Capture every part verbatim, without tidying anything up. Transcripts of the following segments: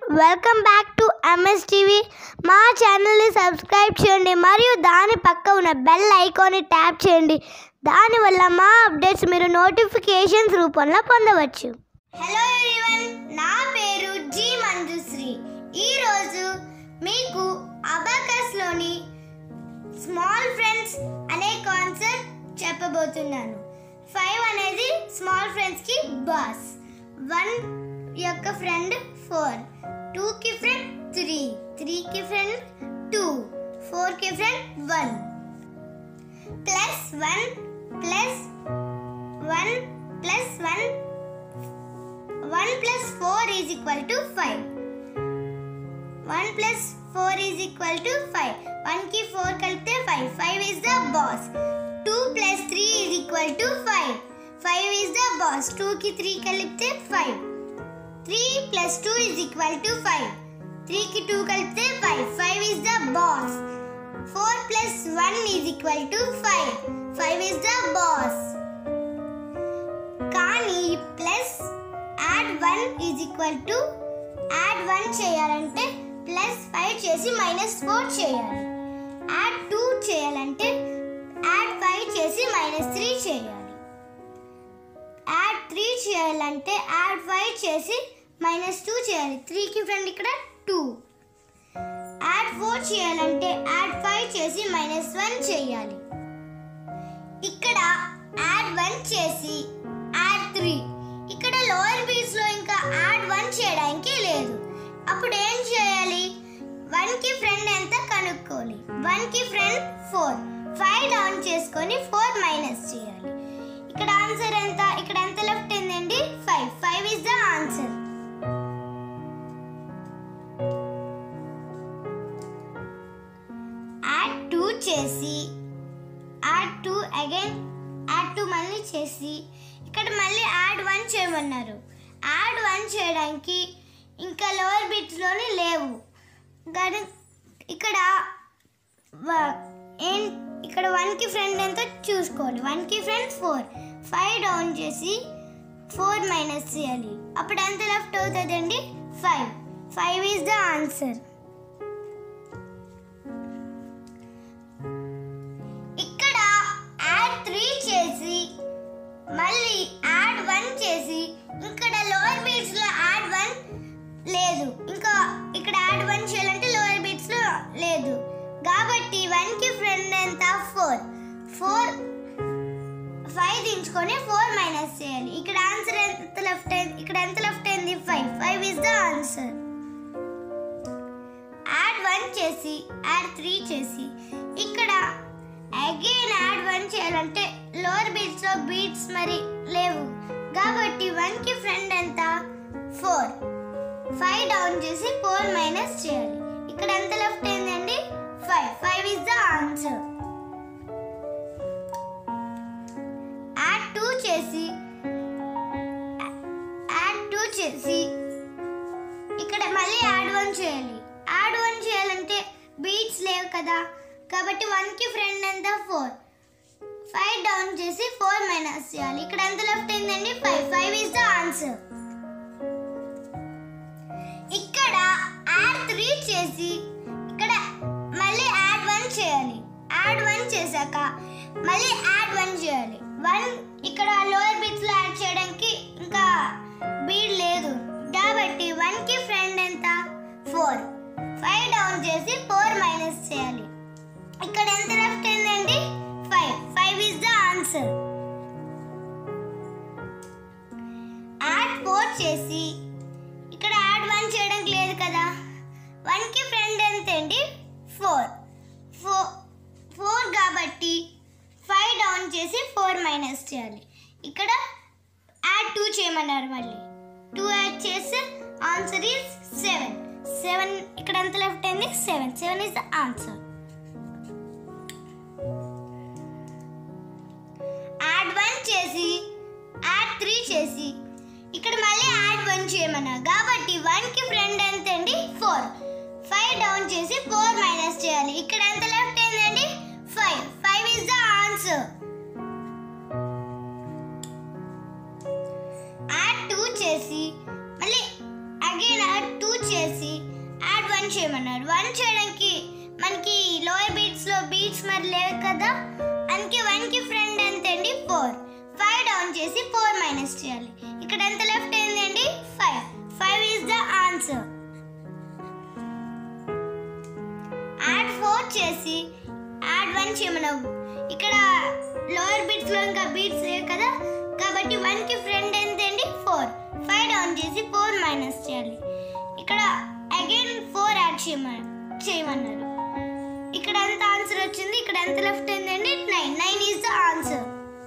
Welcome back to MS TV. మా ఛానల్ని subscribe చేయండి మరియు దాని పక్క ఉన్న బెల్ ఐకాన్ని ట్యాప్ చేయండి. దానివల్ల మా అప్డేట్స్ మీరు నోటిఫికేషన్స్ రూపంలో పొందవచ్చు. హలో ఎవ్రీవన్, నా పేరు జి మంజుశ్రీ. ఈరోజు మీకు అబాకస్లోని స్మాల్ ఫ్రెండ్స్ అనే కాన్సెప్ట్ చెప్పబోతున్నాను. ఫైవ్ అనేది స్మాల్ ఫ్రెండ్స్కి బాస్, వన్ యొక్క ఫ్రెండ్ ఫోర్, టూ కి ఫ్రెండ్ త్రీ, త్రీ కి ఫ్రెండ్ టూ, ఫోర్ కి friend one, plus one plus one plus one, one plus four is equal to five, one plus four is equal to five, one కి four కలిపితే five, five is the boss. Two plus three is equal to five, five is the boss. Two కి three కలిపితే five, three plus two is equal to five, three కి two కలిపితే five, five is the boss. Four plus one is equal to five, five is the boss. కానీ plus add one is equal to, add one చేయాలంటే plus five చేసి minus four చేయాలి. Add two చేయాలంటే add five చేసి minus three చేయాలి. Add three చేయాలంటే add five చేసి minus two చేయాలి. త్రీకి ఫ్రెండ్ ఇక్కడ టూ. యాడ్ ఫోర్ చేయాలంటే యాడ్ ఫైవ్ చేసి మైనస్ వన్ చేయాలి. ఇక్కడ యాడ్ వన్ చేసి యాడ్ త్రీ. ఇక్కడ లోయర్ బీట్స్ లో ఇంకా యాడ్ వన్ చేయడానికి లేదు. అప్పుడు ఏం చేయాలి? వన్ కి ఫ్రెండ్ ఎంత కనుక్కోవాలి. వన్ కి ఫ్రెండ్ ఫోర్, ఫైవ్ డౌన్ చేసుకొని ఫోర్ మైనస్ చేయాలి. ఇక్కడ ఆన్సర్ ఎంత? ఇక్కడ ఎంత లెఫ్ట్ అయిందండి? Five. Five is the answer. Add two చేసి add two again add two మళ్ళీ చేసి ఇక్కడ మళ్ళీ యాడ్ వన్ చేయమన్నారు. యాడ్ వన్ చేయడానికి ఇంకా లోవర్ బిట్స్లోనే లేవు. కానీ ఇక్కడ ఏం ఇక్కడ వన్కి ఫ్రెండ్ ఎంతో చూసుకోవాలి. వన్కి ఫ్రెండ్ ఫోర్, ఫైవ్ డౌన్ చేసి ఫోర్ మైనస్ చేయాలి. అప్పుడు ఎంత లెఫ్ట్ అవుతుందండి? Five. Five is the answer. ఇక్కడ యాడ్ త్రీ చేసి మళ్ళీ యాడ్ వన్ చేసి ఇక్కడ లోవర్ బీట్స్ లో యాడ్ వన్ లేదు. ఇంకా ఇక్కడ యాడ్ వన్ చేయాలంటే లోవర్ బీట్స్ లో లేదు కాబట్టి వన్ కి ఫ్రెండ్ ఎంత? ఫోర్. ఫోర్ ఫైవ్ దించుకొని ఫోర్ మైనస్ చేయాలి. ఇక్కడ ఆన్సర్ ఎంత లెఫ్ట్ అయింది? ఇక్కడ ఎంత లెఫ్ట్ అయింది? Five. Five is the answer. Add one చేసి యాడ్ త్రీ చేసి ఇక్కడ అగైన్ యాడ్ వన్ చేయాలంటే లోవర్ బీట్స్ లో బీట్స్ మరి లేవు కాబట్టి వన్ కి ఫ్రెండ్ ఎంత? ఫోర్. ఫైవ్ డౌన్ చేసి ఫోర్ మైనస్ చేయాలి. ఇక్కడ ఎంత లెఫ్ట్ అయిందండి? Five. Five is the answer. Add two చేసి యాడ్ టూ చేసి ఇక్కడ మళ్ళీ యాడ్ వన్ చేయాలి. యాడ్ వన్ చేయాలంటే బీట్స్ లేవు కదా కాబట్టి వన్ కి ఫ్రెండ్ ఎంత? ఫోర్. ఫైవ్ డౌన్ చేసి ఫోర్ మైనస్ చేయాలి. ఇక్కడ ఎంత లెఫ్ట్ అయిందండి? Five. Five is the answer. ఇక్కడ యాడ్ త్రీ చేసి ఇక్కడ మళ్ళీ యాడ్ వన్ చేయాలి. యాడ్ వన్ చేశాక మళ్ళీ యాడ్ వన్ చేయాలి. వన్ ఇక్కడ లోయర్ బిట్స్ లో యాడ్ చేయడానికి ఇంకా బీడ్ లేదు కాబట్టి వన్ కి ఫ్రెండ్ ఎంత? ఫోర్. ఫైవ్ డౌన్ చేసి ఫోర్ మైనస్ చేయాలి. ఇక్కడ ఎంత లెఫ్ట్ అయిందండి? Five. Five is the answer. Add four చేసి ఇక్కడ యాడ్ వన్ చేయడానికి లేదు కదా వన్ కి ఫ్రెండ్ ఎంత అండి? ఫోర్. ఫోర్ ఫోర్ కాబట్టి ఫైవ్ డౌన్ చేసి ఫోర్ మైనస్ చేయాలి. ఇక్కడ యాడ్ టూ చేయమన్నారు. మళ్ళీ టూ యాడ్ చేస్తే ఆన్సర్ ఈజ్ సెవెన్. సెవెన్ ఇక్కడ ఎంత లెఫ్ట్ అయింది? Seven. Seven is the answer. Add one చేసి యాడ్ త్రీ చేసి ఇక్కడ మళ్ళీ యాడ్ వన్ చేయమన్నారు కాబట్టి వన్ కి ఫ్రెండ్ ఎంత అండి? ఫోర్. ఫైవ్ డౌన్ చేసి ఫోర్ మైనస్ చేయాలి. ఇక్కడ ఎంత లెఫ్ట్ అయిందండి? Five. Five is the answer. Add two చేసి మళ్ళీ అగైన్ యాడ్ టూ చేసి చేయమన్నారు. వన్ చేయడానికి మనకి లోయర్ బీట్స్లో బీట్స్ మరి లేవు కదా, అందుకే వన్కి ఫ్రెండ్ ఎంత అండి ఫోర్. ఫైవ్ డౌన్ చేసి ఫోర్ మైనస్ చేయాలి. ఇక్కడ ఎంత లెఫ్ట్ అయిందండి five. Five is the answer. Add four చేసి యాడ్ వన్ చేయమన్నాం. ఇక్కడ లోయర్ బీట్స్ లో ఇంకా బీట్స్ లేవు కదా, కాబట్టి వన్ కి ఫ్రెండ్ ఎంత అండి ఫోర్. ఫైవ్ డౌన్ చేసి ఫోర్ మైనస్ చేయాలి. ఇక్కడ అగైన్ ఫోర్ యాడ్ చేయమన్నారు చేయమన్నారు ఇక్కడ ఎంత ఆన్సర్ వచ్చింది. ఇక్కడ ఎంత లెఫ్ట్ అయిందండి nine. Nine is the answer.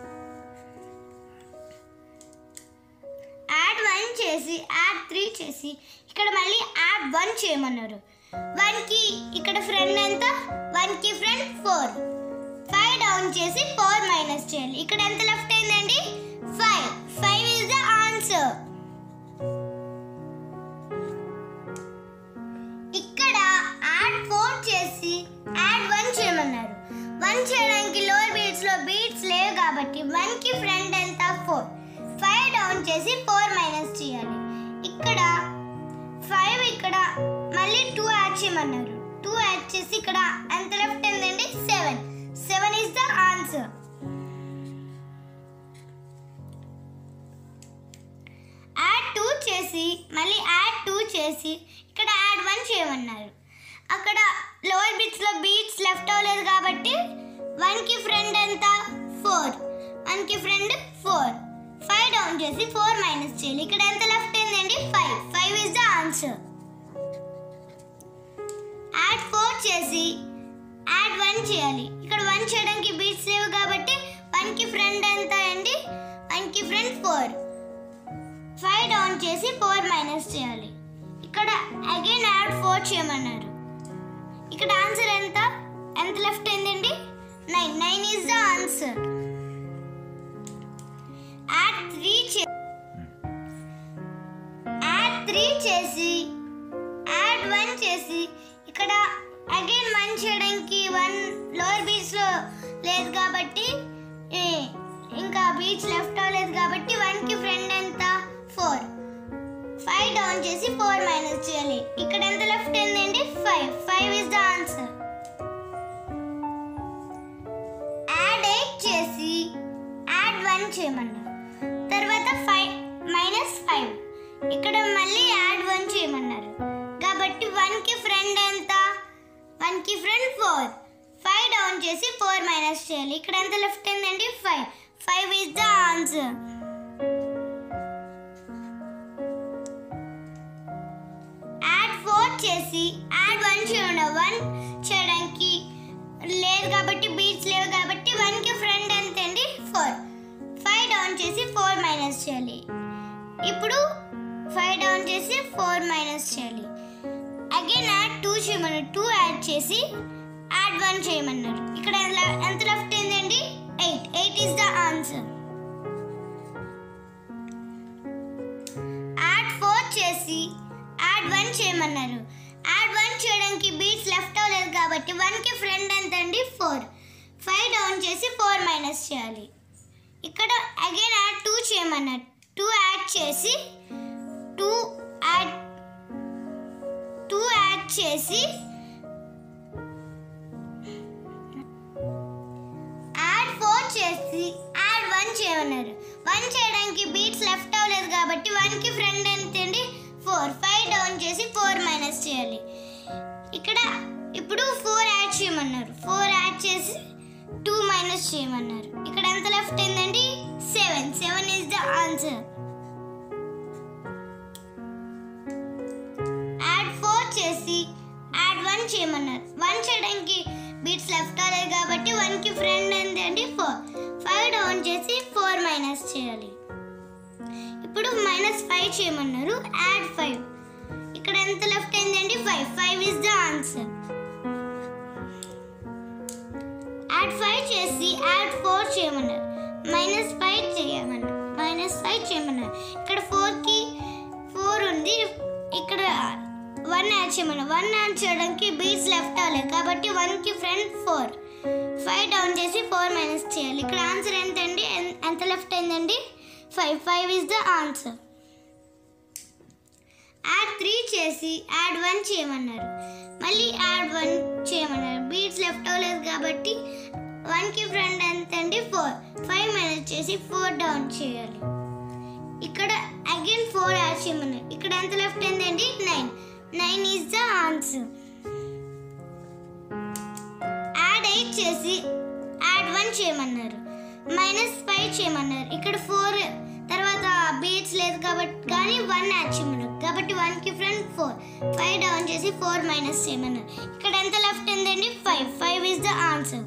Add one చేసి యాడ్ త్రీ చేసి ఇక్కడ మళ్ళీ యాడ్ వన్ చేయమన్నారు. వన్ కి ఇక్కడ ఫ్రెండ్ ఎంత, వన్ కి ఫ్రెండ్ ఫోర్. ఫైవ్ డౌన్ చేసి ఫోర్ మైనస్ చేయాలి. ఇక్కడ ఎంత లెఫ్ట్ అయిందండి five. Five is the answer. ఇక్కడ యాడ్ ఫోర్ చేసి యాడ్ వన్ చేయమన్నారు. వన్ చేయడానికి లోయర్ బీట్స్ లో బీట్స్ లేవు కాబట్టి వన్ కి ఫ్రెండ్ ఎంత ఫోర్. ఫైవ్ డౌన్ చేసి ఫోర్ మైనస్ చేయాలి. ఇక్కడ ఫైవ్ ఇక్కడ మళ్ళీ టూ యాడ్ చేయమన్నారు. టూ యాడ్ చేసి ఇక్కడ ఎంత లెఫ్ట్ అయిందండి seven. Seven is the answer. Add two చేసి మళ్ళీ యాడ్ టూ చేసి ఇక్కడ యాడ్ వన్ చేయమన్నారు. అక్కడ లోయర్ బీట్స్ లో బీట్స్ లెఫ్ట్ అవ్వలేదు కాబట్టి వన్ కి ఫ్రెండ్ ఎంత ఫోర్. వన్ కి ఫ్రెండ్ ఫోర్. ఫైవ్ డౌన్ చేసి ఫోర్ మైనస్ చేయాలి. ఇక్కడ ఎంత లెఫ్ట్ అయిందండి five. Five is the answer. Add four చేసి యాడ్ వన్ చేయాలి. ఇక్కడ వన్ చేయడానికి బీట్స్ లేవు కాబట్టి వన్ కి ఫ్రెండ్ ఎంత అండి, వన్ కి ఫ్రెండ్ ఫోర్. ఫైవ్ డౌన్ చేసి ఫోర్ మైనస్ చేయాలి. ఇక్కడ అగైన్ యాడ్ ఫోర్ చేయమన్నారు. ఇక్కడ ఆన్సర్ ఎంత ఎంత లెఫ్ట్ అయిందండి nine. Nine is the answer. Add three add three చేసి యాడ్ వన్ చేసి ఇక్కడ అగైన్ వన్ చేయడానికి వన్ లోయర్ బీచ్ లో లేదు కాబట్టి ఇంకా బీచ్ లెఫ్ట్ అవ్వలేదు కాబట్టి వన్ కి ఫ్రెండ్ ఎంత ఫోర్. ఫైవ్ డౌన్ చేసి ఫోర్ మైనస్ చేయాలి. ఇక్కడ ఎంత లెఫ్ట్ అయిందండి five. Five is the answer. Add eight చేసి యాడ్ వన్ చేయమన్నారు. తర్వాత ఫైవ్ మైనస్ ఫైవ్ ఇక్కడ మళ్ళీ యాడ్ వన్ చేయమన్నారు కాబట్టి వన్ కి ఫ్రెండ్ ఎంత, వన్ కి ఫ్రెండ్ ఫోర్. ఫైవ్ డౌన్ చేసి ఫోర్ మైనస్ చేయాలి. ఇక్కడ ఎంత లెఫ్ట్ అయిందండి five. Five is the answer. చేసి యాడ్ వన్ చేయండి. వన్ చేయడానికి లేదు కాబట్టి బీట్స్ లేవు కాబట్టి వన్ కి ఫ్రెండ్ ఎంత అండి ఫోర్. ఫైవ్ డౌన్ చేసి ఫోర్ మైనస్ చేయాలి. ఇప్పుడు ఫైవ్ డౌన్ చేసి ఫోర్ మైనస్ చేయాలి. అగైన్ యాడ్ టూ చేయమన్నారు. టూ యాడ్ చేసి యాడ్ వన్ చేయమన్నారు. ఇక్కడ ఎంత లెఫ్ట్ అయిందండి eight. Eight is the answer. Add four చేసి యాడ్ వన్ చేయమన్నారు. యాడ్ వన్ చేయడానికి బీట్స్ లెఫ్ట్ అవ్వలేదు కాబట్టి వన్ కి ఫ్రెండ్ ఎంత అండి ఫోర్. ఫైవ్ డౌన్ చేసి ఫోర్ మైనస్ చేయాలి. ఇక్కడ అగైన్ యాడ్ టూ చేయమన్నారు. టూ యాడ్ చేసి టూ యాడ్ టూ యాడ్ చేసి యాడ్ ఫోర్ చేసి యాడ్ వన్ చేయమన్నారు. వన్ చేయడానికి బీట్స్ లెఫ్ట్ అవ్వలేదు కాబట్టి వన్ కి ఫ్రెండ్ ఎంత అండి ఫోర్. ఫైవ్ డౌన్ చేసి ఫోర్ మైనస్ చేయాలి. ఇక్కడ ఇప్పుడు ఫోర్ యాడ్ చేయమన్నారు. ఫోర్ యాడ్ చేసి టూ మైనస్ చేయమన్నారు. ఇక్కడ ఎంత లెఫ్ట్ అయిందండి seven. Seven is the answer. Add four చేసి యాడ్ వన్ చేయమన్నారు. వన్ చేయడానికి బీట్స్ లెఫ్ట్ అవ్వలేదు కాబట్టి వన్ కి ఫ్రెండ్ ఎంత అండి ఫోర్. ఫైవ్ డౌన్ చేసి ఫోర్ మైనస్ చేయాలి. ఇప్పుడు మైనస్ ఫైవ్ చేయమన్నారు. Add five. ఇక్కడ ఎంత లెఫ్ట్ అయిందండి five. Five is the answer. Add five చేసి యాడ్ ఫోర్ చేయమన్నారు. మైనస్ ఫైవ్ చేయమన్నారు. మైనస్ ఫైవ్ చేయమన్నారు. ఇక్కడ ఫోర్ కి ఫోర్ ఉంది. ఇక్కడ వన్ యాడ్ చేయమన్నారు. వన్ యాడ్ చేయడానికి బీట్స్ లెఫ్ట్ అవ్వలేదు కాబట్టి వన్ కి ఫ్రెండ్ ఫోర్. ఫైవ్ డౌన్ చేసి ఫోర్ మైనస్ చేయాలి. ఇక్కడ ఆన్సర్ ఎంత అండి ఎంత లెఫ్ట్ అయిందండి five. Five is the answer. Add three చేసి యాడ్ వన్ చేయమన్నారు. మళ్ళీ యాడ్ వన్ చేయమన్నారు. బీట్స్ లెఫ్ట్ అవ్వలేదు కాబట్టి వన్కి ఫ్రెండ్ ఎంత అండి ఫోర్. ఫైవ్ మైనస్ చేసి ఫోర్ డౌన్ చేయాలి. ఇక్కడ అగైన్ ఫోర్ యాడ్ చేయమన్నారు. ఇక్కడ ఎంత లెఫ్ట్ అయిందండి nine. Nine is the answer. Add eight చేసి యాడ్ వన్ చేయమన్నారు. మైనస్ ఫైవ్ చేయమన్నారు. ఇక్కడ ఫోర్ తర్వాత బీట్స్ లేదు కాబట్టి కానీ వన్ యాడ్ చేయమన్నారు కాబట్టి వన్కి ఫ్రెండ్ ఫోర్. ఫైవ్ డౌన్ చేసి ఫోర్ మైనస్ చేయమన్నారు. ఇక్కడ ఎంత లెఫ్ట్ ఉందండి five. Five is the answer.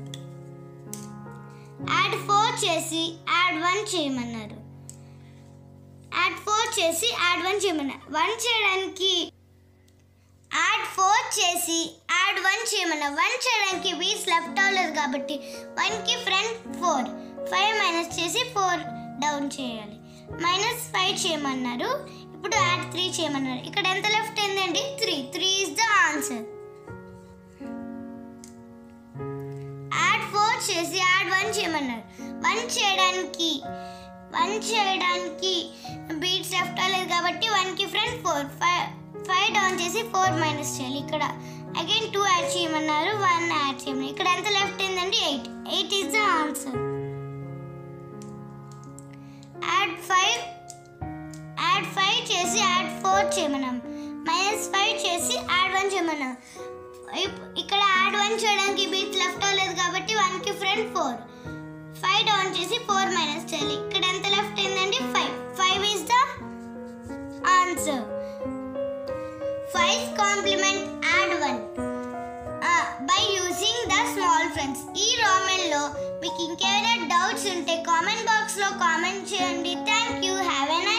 Add four చేసి యాడ్ వన్ చేయమన్నారు. యాడ్ ఫోర్ చేసి యాడ్ వన్ చేయమన్నారు. వన్ చేయడానికి యాడ్ ఫోర్ చేసి యాడ్ వన్ చేయమన్నారు. వన్ చేయడానికి బీట్స్ లెఫ్ట్ అవ్వలేదు కాబట్టి వన్కి ఫ్రెండ్ ఫోర్. ఫైవ్ మైనస్ చేసి ఫోర్ డౌన్ చేయాలి. మైనస్ ఫైవ్ చేయమన్నారు. ఇప్పుడు యాడ్ త్రీ చేయమన్నారు. ఇక్కడ ఎంత లెఫ్ట్ అయిందండి three. Three is the answer. Add four చేసి యాడ్ వన్ చేయమన్నారు. వన్ చేయడానికి వన్ చేయడానికి బీట్స్ లెఫ్ట్ అవ్వలేదు కాబట్టి వన్కి friend four. Five five down చేసి ఫోర్ మైనస్ చేయాలి. ఇక్కడ అగైన్ టూ యాడ్ చేయమన్నారు. వన్ యాడ్ చేయమన్నారు. ఇక్కడ ఎంత లెఫ్ట్ అయిందండి eight. Eight is the answer. Add five add five చేసి యాడ్ ఫోర్ చేయమన్నాం. మైనస్ ఫైవ్ చేసి యాడ్ వన్ చేయమన్నాం. ఇక్కడ యాడ్ వన్ చేయడానికి బీట్ లెఫ్ట్ అవ్వలేదు కాబట్టి వన్కి ఫ్రెండ్ ఫోర్. ఫైవ్ డౌన్ చేసి ఫోర్ మైనస్ చేయాలి. ఇక్కడ ఎంత లెఫ్ట్ అయిందండి five. Five is the answer. Five complement add one by using the small friends. ఈ రోమెన్లో మీకు ఇంకేమైనా డౌట్స్ ఉంటే కామెంట్ బాక్స్లో కామెంట్ చేయండి. Thank you. Have a